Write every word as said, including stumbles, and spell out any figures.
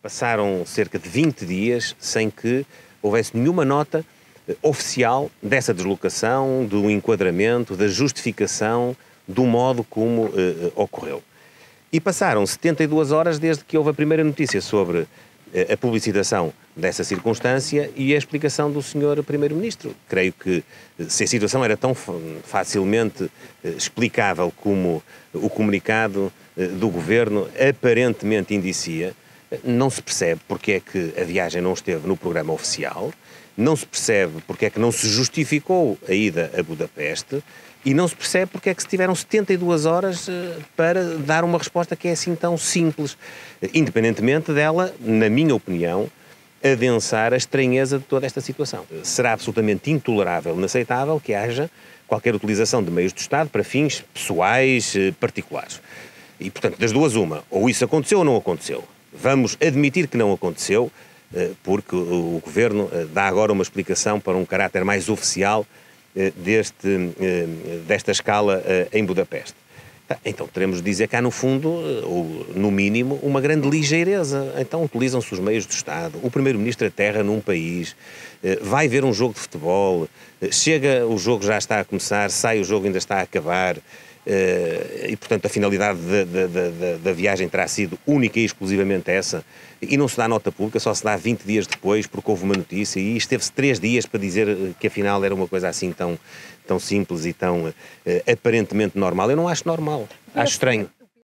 Passaram cerca de vinte dias sem que houvesse nenhuma nota oficial dessa deslocação, do enquadramento, da justificação do modo como uh, ocorreu. E passaram setenta e duas horas desde que houve a primeira notícia sobre uh, a publicitação dessa circunstância e a explicação do senhor Primeiro-Ministro. Creio que se a situação era tão facilmente uh, explicável como o comunicado uh, do Governo aparentemente indicia, não se percebe porque é que a viagem não esteve no programa oficial, não se percebe porque é que não se justificou a ida a Budapeste e não se percebe porque é que se tiveram setenta e duas horas para dar uma resposta que é assim tão simples, independentemente dela, na minha opinião, adensar a estranheza de toda esta situação. Será absolutamente intolerável, inaceitável que haja qualquer utilização de meios do Estado para fins pessoais, particulares. E, portanto, das duas uma, ou isso aconteceu ou não aconteceu. Vamos admitir que não aconteceu, porque o Governo dá agora uma explicação para um caráter mais oficial deste, desta escala em Budapeste. Então teremos de dizer que há no fundo, ou no mínimo, uma grande ligeireza. Então utilizam-se os meios do Estado, o Primeiro-Ministro aterra num país, vai ver um jogo de futebol, chega, o jogo já está a começar, sai o jogo ainda está a acabar, e portanto a finalidade da, da, da, da viagem terá sido única e exclusivamente essa, e não se dá nota pública, só se dá vinte dias depois porque houve uma notícia e esteve-se três dias para dizer que afinal era uma coisa assim tão, tão simples e tão uh, aparentemente normal. Eu não acho normal, acho estranho.